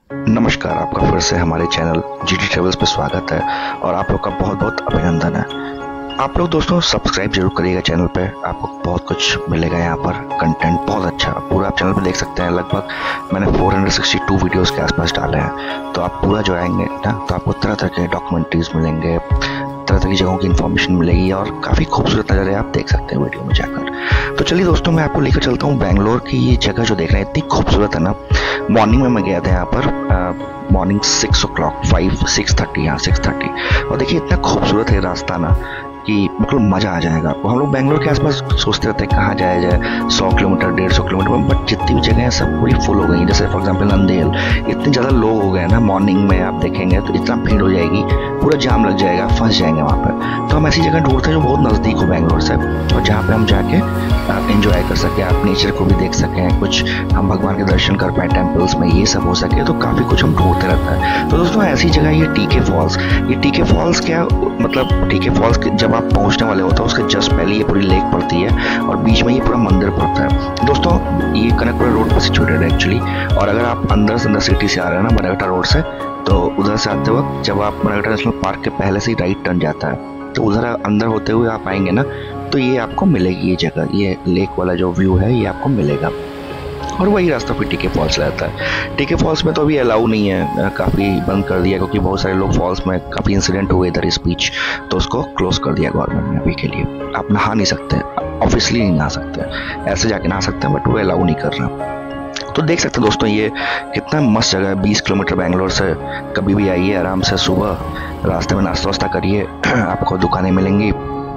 नमस्कार, आपका फिर से हमारे चैनल जीटी ट्रेवल्स पे स्वागत है और आप लोग का बहुत बहुत अभिनंदन है। आप लोग दोस्तों सब्सक्राइब जरूर करिएगा चैनल पे, आपको बहुत कुछ मिलेगा यहाँ पर। कंटेंट बहुत अच्छा पूरा आप चैनल पे देख सकते हैं। लगभग मैंने 462 वीडियोस के आसपास डाले हैं, तो आप पूरा जो आएंगे ना तो आपको तरह तरह के डॉक्यूमेंट्रीज मिलेंगे, तरह तरह की जगहों की इन्फॉर्मेशन मिलेगी और काफ़ी खूबसूरत नज़ारे आप देख सकते हैं वीडियो में जाकर। तो चलिए दोस्तों, मैं आपको लेकर चलता हूँ बेंगलोर की। ये जगह जो देख रहे हैं इतनी खूबसूरत है ना। मॉर्निंग में मैं गया था यहाँ पर, मॉर्निंग 6 o'clock 6:30 यहाँ 6:30, और देखिए इतना खूबसूरत है रास्ता ना कि बिल्कुल मज़ा आ जाएगा आपको। हम लोग बेंगलोर के आसपास सोचते रहते हैं कहाँ जाया जाए, 100 किलोमीटर 150 किलोमीटर, बट जितनी भी जगह हैं सब पूरी फुल हो गई। जैसे फॉर एग्जांपल नंदेल, इतने ज़्यादा लोग हो गए हैं ना, मॉर्निंग में आप देखेंगे तो इतना भीड़ हो जाएगी, पूरा जाम लग जाएगा, फंस जाएंगे वहाँ पर। तो हम ऐसी जगह ढूंढते हैं जो बहुत नज़दीक हो बेंगलोर से, और जहाँ पर हम जाके एंजॉय कर सकें, आप नेचर को भी देख सकें, कुछ हम भगवान के दर्शन कर पाए टेम्पल्स में, ये सब हो सके, तो काफ़ी कुछ हम ढूंढते रहता है। तो दोस्तों ऐसी जगह ये टीके फॉल्स। ये टीके फॉल्स क्या मतलब, टीके फॉल्स जब आप पहुंचने वाले होते हैं उसके जस्ट पहले ये पूरी लेक पड़ती है और बीच में ये पूरा मंदिर पड़ता है। दोस्तों ये कनकपुरा रोड पर सिचुएटेड है एक्चुअली, और अगर आप अंदर सिटी से आ रहे हैं ना बनगटा रोड से, तो उधर से आते वक्त जब आप बनगटा नेशनल पार्क के पहले से ही राइट टर्न जाता है, तो उधर अंदर होते हुए आप आएंगे ना तो ये आपको मिलेगी ये जगह, ये लेक वाला जो व्यू है ये आपको मिलेगा। और वही रास्ता फिर टीके फॉल्स रहता है। टीके फॉल्स में तो अभी अलाउ नहीं है, काफ़ी बंद कर दिया, क्योंकि बहुत सारे लोग फॉल्स में काफ़ी इंसिडेंट हुए इधर इस बीच, तो उसको क्लोज कर दिया गवर्नमेंट ने अभी के लिए। आप नहा नहीं सकते, ऑब्वियसली नहीं नहा सकते, ऐसे जाके नहा सकते हैं बट वो अलाउ नहीं कर रहा। तो देख सकते हैं दोस्तों ये कितना मस्त जगह है। 20 किलोमीटर बेंगलोर से, कभी भी आइए आराम से, सुबह रास्ते में नाश्ता वास्ता करिए, आपको दुकानें मिलेंगी,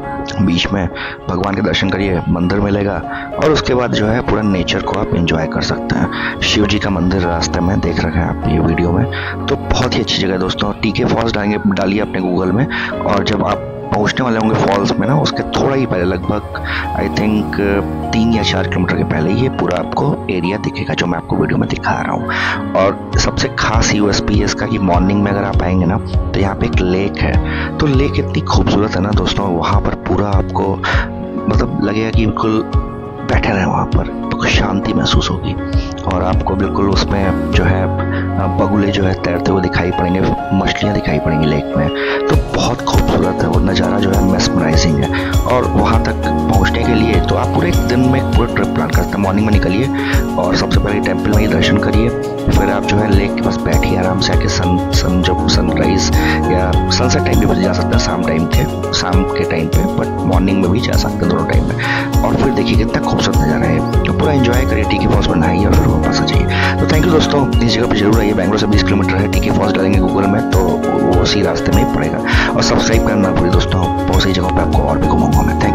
बीच में भगवान के दर्शन करिए, मंदिर मिलेगा, और उसके बाद जो है पूरा नेचर को आप एंजॉय कर सकते हैं। शिव जी का मंदिर रास्ते में देख रखे हैं आप ये वीडियो में, तो बहुत ही अच्छी जगह है दोस्तों। टीके फॉल्स डालिए अपने गूगल में, और जब आप पहुंचने वाले होंगे फॉल्स में ना, उसके थोड़ा ही पहले, लगभग आई थिंक 3 या 4 किलोमीटर के पहले ये पूरा आपको एरिया दिखेगा जो मैं आपको वीडियो में दिखा रहा हूँ। और सबसे खास यूएसपी है इसका कि मॉर्निंग में अगर आप आएंगे ना तो यहाँ पे एक लेक है। तो लेक इतनी खूबसूरत है ना दोस्तों, वहाँ पर पूरा आपको मतलब लगेगा कि बिल्कुल बैठे रहे वहाँ पर, तो शांति महसूस होगी, और आपको बिल्कुल उसमें जो है बगुले जो है तैरते हुए दिखाई पड़ेंगे, मछलियाँ दिखाई पड़ेंगी लेक में। तो बहुत खूबसूरत है वो नज़ारा, जो है मेस्मराइजिंग है। और वहाँ तक पहुँचने के लिए तो आप पूरे एक दिन में पूरा ट्रिप प्लान करते हैं। मॉर्निंग में निकलिए और सबसे पहले टेम्पल में ही दर्शन करिए, फिर आप जो है लेक के पास बैठिए आराम से, आके जब सनराइज या सनसेट टाइम पे जा सकते हैं, शाम के टाइम पे, बट मॉर्निंग में भी जा सकते हैं, दोनों टाइम में। और फिर देखिए कितना खूबसूरत नज़ारा है, तो पूरा एंजॉय करिए, टीके फॉल्स में नहाइए और फिर वापस आ जाइए। तो थैंक यू दोस्तों, इस जगह पर जरूर आइए। बेंगलोर से 20 किलोमीटर है, टीके फॉल्स डालेंगे गूगल में तो वो उसी रास्ते में ही पड़ेगा। और सब्सक्राइब करना पूरी दोस्तों, बहुत सी जगहों पर आपको और भी घुमाऊंगा मैं। Thank you.